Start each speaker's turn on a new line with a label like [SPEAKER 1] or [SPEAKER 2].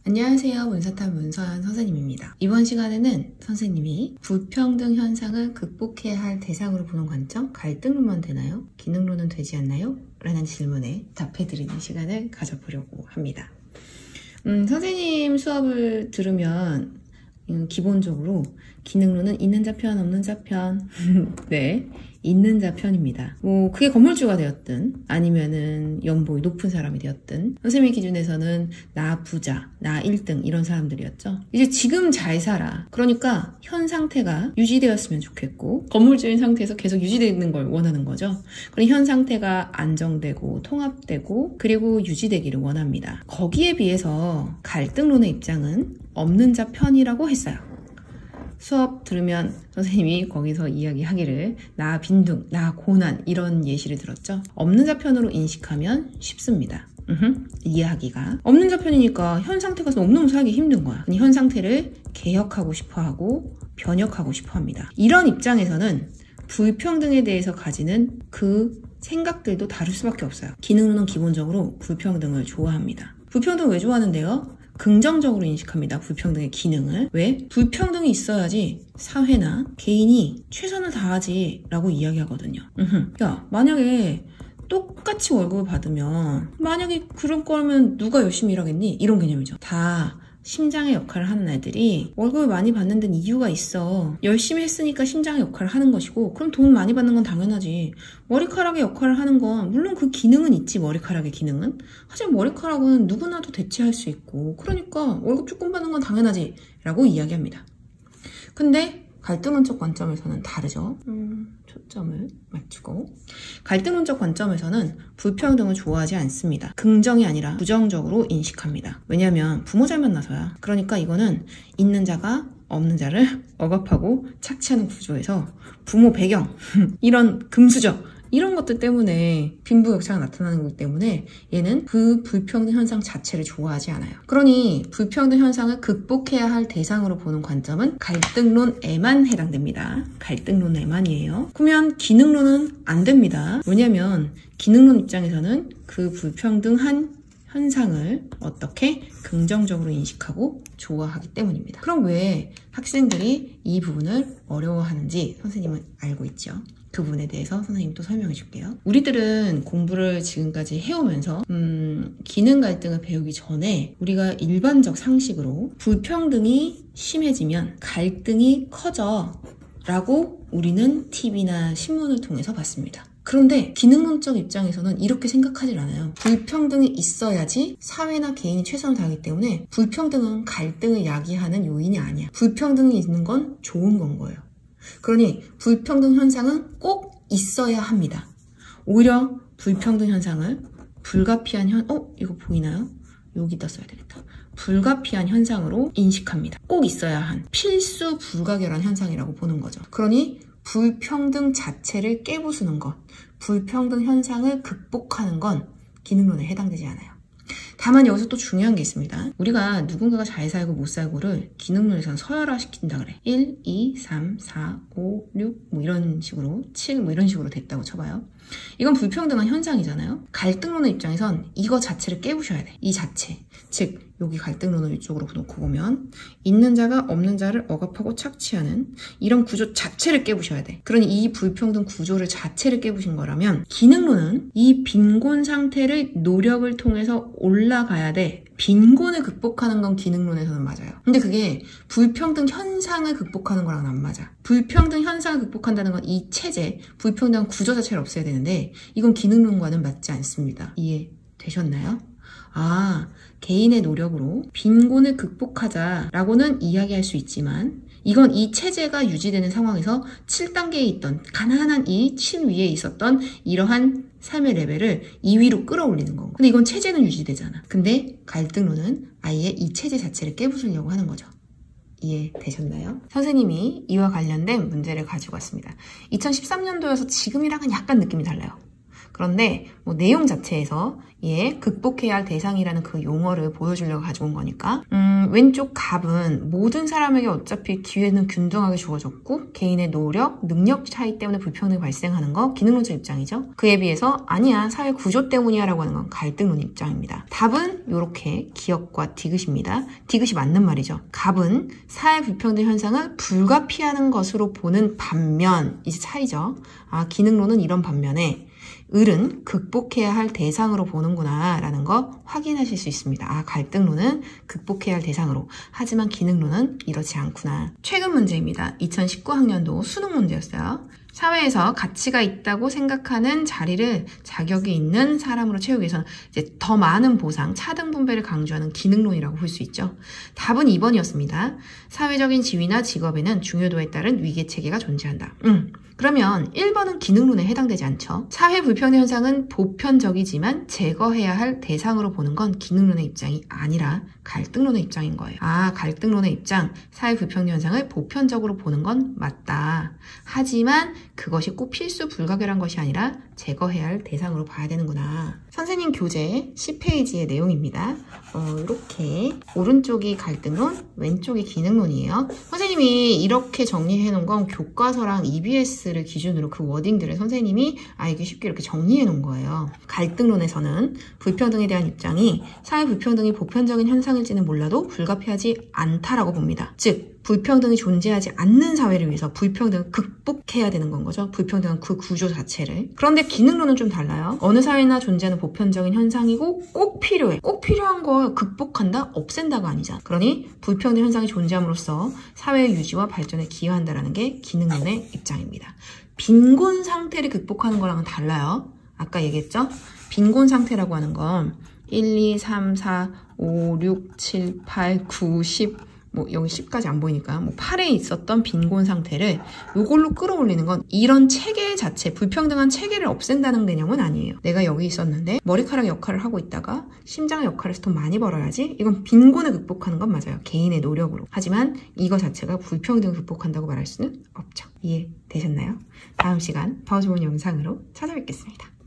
[SPEAKER 1] 안녕하세요. 문사탑 문서연 선생님입니다. 이번 시간에는 선생님이 불평등 현상을 극복해야 할 대상으로 보는 관점, 갈등론만 되나요? 기능론은 되지 않나요? 라는 질문에 답해드리는 시간을 가져보려고 합니다. 선생님 수업을 들으면 기본적으로 기능론은 있는 자편, 없는 자편 네, 있는 자편입니다. 그게 건물주가 되었든 아니면은 연봉이 높은 사람이 되었든 선생님 기준에서는 나 부자, 나 1등 이런 사람들이었죠. 이제 지금 잘 살아. 그러니까 현 상태가 유지되었으면 좋겠고 건물주인 상태에서 계속 유지되는 걸 원하는 거죠. 그럼 현 상태가 안정되고 통합되고 그리고 유지되기를 원합니다. 거기에 비해서 갈등론의 입장은 없는 자편이라고 했어요. 수업 들으면 선생님이 거기서 이야기하기를 나 빈둥, 나 고난 이런 예시를 들었죠. 없는 자편으로 인식하면 쉽습니다. 이해하기가. 없는 자편이니까 현 상태 가서 없는 살기 힘든 거야. 현 상태를 개혁하고 싶어하고 변혁하고 싶어합니다. 이런 입장에서는 불평등에 대해서 가지는 그 생각들도 다를 수밖에 없어요. 기능론은 기본적으로 불평등을 좋아합니다. 불평등 왜 좋아하는데요? 긍정적으로 인식합니다. 불평등의 기능을. 왜? 불평등이 있어야지 사회나 개인이 최선을 다하지 라고 이야기하거든요. 야, 만약에 똑같이 월급을 받으면 만약에 그런 거면 누가 열심히 일하겠니? 이런 개념이죠. 다 심장의 역할을 하는 애들이 월급을 많이 받는 데는 이유가 있어. 열심히 했으니까 심장의 역할을 하는 것이고 그럼 돈 많이 받는 건 당연하지. 머리카락의 역할을 하는 건 물론 그 기능은 있지. 머리카락의 기능은. 하지만 머리카락은 누구나도 대체할 수 있고 그러니까 월급 조금 받는 건 당연하지 라고 이야기합니다. 근데 갈등론적 관점에서는 다르죠. 초점을 맞추고 갈등론적 관점에서는 불평등을 좋아하지 않습니다. 긍정이 아니라 부정적으로 인식합니다. 왜냐하면 부모 잘 만나서야. 그러니까 이거는 있는 자가 없는 자를 억압하고 착취하는 구조에서 부모 배경 이런 금수저 이런 것들 때문에 빈부격차가 나타나는 거기 때문에 얘는 그 불평등 현상 자체를 좋아하지 않아요. 그러니 불평등 현상을 극복해야 할 대상으로 보는 관점은 갈등론에만 해당됩니다. 갈등론에만이에요. 그러면 기능론은 안 됩니다. 왜냐면 기능론 입장에서는 그 불평등한 현상을 어떻게 긍정적으로 인식하고 좋아하기 때문입니다. 그럼 왜 학생들이 이 부분을 어려워하는지 선생님은 알고 있죠. 그 부분에 대해서 선생님이 또 설명해 줄게요. 우리들은 공부를 지금까지 해오면서 기능 갈등을 배우기 전에 우리가 일반적 상식으로 불평등이 심해지면 갈등이 커져 라고 우리는 TV나 신문을 통해서 봤습니다. 그런데 기능론적 입장에서는 이렇게 생각하질 않아요. 불평등이 있어야지 사회나 개인이 최선을 다하기 때문에 불평등은 갈등을 야기하는 요인이 아니야. 불평등이 있는 건 좋은 건 거예요. 그러니 불평등 현상은 꼭 있어야 합니다. 오히려 불평등 현상을 불가피한 이거 보이나요? 여기다 써야 되겠다. 불가피한 현상으로 인식합니다. 꼭 있어야 한 필수 불가결한 현상이라고 보는 거죠. 그러니 불평등 자체를 깨부수는 것, 불평등 현상을 극복하는 건 기능론에 해당되지 않아요. 다만 여기서 또 중요한 게 있습니다. 우리가 누군가가 잘 살고 못 살고를 기능론에서는 서열화시킨다 그래. 1, 2, 3, 4, 5, 6 이런 식으로 7 이런 식으로 됐다고 쳐봐요. 이건 불평등한 현상이잖아요. 갈등론의 입장에선 이거 자체를 깨부셔야 돼. 이 자체. 즉 여기 갈등론을 이쪽으로 놓고 보면 있는 자가 없는 자를 억압하고 착취하는 이런 구조 자체를 깨부셔야 돼. 그러니 이 불평등 구조를 자체를 깨부신 거라면 기능론은 이 빈곤 상태를 노력을 통해서 올라가야 돼. 빈곤을 극복하는 건 기능론에서는 맞아요. 근데 그게 불평등 현상을 극복하는 거랑은 안 맞아. 불평등 현상을 극복한다는 건 이 체제, 불평등 구조 자체를 없애야 되는데 이건 기능론과는 맞지 않습니다. 이해되셨나요? 개인의 노력으로 빈곤을 극복하자라고는 이야기할 수 있지만 이건 이 체제가 유지되는 상황에서 7단계에 있던 가난한 이 7위에 있었던 이러한 삶의 레벨을 2위로 끌어올리는 건가. 근데 이건 체제는 유지되잖아. 근데 갈등론은 아예 이 체제 자체를 깨부수려고 하는 거죠. 이해되셨나요? 선생님이 이와 관련된 문제를 가지고 왔습니다. 2013년도여서 지금이랑은 약간 느낌이 달라요. 그런데 뭐 내용 자체에서 극복해야 할 대상이라는 그 용어를 보여주려고 가지고 온 거니까 왼쪽 갑은 모든 사람에게 어차피 기회는 균등하게 주어졌고 개인의 노력, 능력 차이 때문에 불평등이 발생하는 거 기능론자 입장이죠. 그에 비해서 아니야 사회 구조 때문이야 라고 하는 건 갈등론 입장입니다. 답은 이렇게 기역과 디귿입니다. 디귿이 맞는 말이죠. 갑은 사회 불평등 현상을 불가피하는 것으로 보는 반면 이제 차이죠. 기능론은 이런 반면에 을은 극복해야 할 대상으로 보는구나 라는 거 확인하실 수 있습니다. 갈등론은 극복해야 할 대상으로, 하지만 기능론은 이렇지 않구나. 최근 문제입니다. 2019학년도 수능 문제였어요. 사회에서 가치가 있다고 생각하는 자리를 자격이 있는 사람으로 채우기 위해서는 이제 더 많은 보상, 차등 분배를 강조하는 기능론이라고 볼 수 있죠. 답은 2번이었습니다. 사회적인 지위나 직업에는 중요도에 따른 위계체계가 존재한다. 그러면 1번은 기능론에 해당되지 않죠. 사회 불평등 현상은 보편적이지만 제거해야 할 대상으로 보는 건 기능론의 입장이 아니라 갈등론의 입장인 거예요. 갈등론의 입장, 사회 불평등 현상을 보편적으로 보는 건 맞다. 하지만 그것이 꼭 필수 불가결한 것이 아니라 제거해야 할 대상으로 봐야 되는구나. 선생님 교재 10페이지의 내용입니다. 이렇게 오른쪽이 갈등론, 왼쪽이 기능론이에요. 선생님이 이렇게 정리해 놓은 건 교과서랑 EBS를 기준으로 그 워딩들을 선생님이 알기 쉽게 이렇게 정리해 놓은 거예요. 갈등론에서는 불평등에 대한 입장이 사회 불평등이 보편적인 현상일지는 몰라도 불가피하지 않다라고 봅니다. 즉 불평등이 존재하지 않는 사회를 위해서 불평등을 극복해야 되는 건 거죠. 불평등은 그 구조 자체를. 그런데 기능론은 좀 달라요. 어느 사회나 존재하는 보편적인 현상이고 꼭 필요해. 꼭 필요한 걸 극복한다? 없앤다가 아니잖아. 그러니 불평등 현상이 존재함으로써 사회의 유지와 발전에 기여한다라는 게 기능론의 입장입니다. 빈곤 상태를 극복하는 거랑은 달라요. 아까 얘기했죠? 빈곤 상태라고 하는 건 1, 2, 3, 4, 5, 6, 7, 8, 9, 10 여기 10까지 안 보이니까 8에 있었던 빈곤 상태를 이걸로 끌어올리는 건 이런 체계 자체, 불평등한 체계를 없앤다는 개념은 아니에요. 내가 여기 있었는데 머리카락 역할을 하고 있다가 심장 역할에서 돈 많이 벌어야지. 이건 빈곤을 극복하는 건 맞아요. 개인의 노력으로. 하지만 이거 자체가 불평등을 극복한다고 말할 수는 없죠. 이해되셨나요? 다음 시간 더 좋은 영상으로 찾아뵙겠습니다.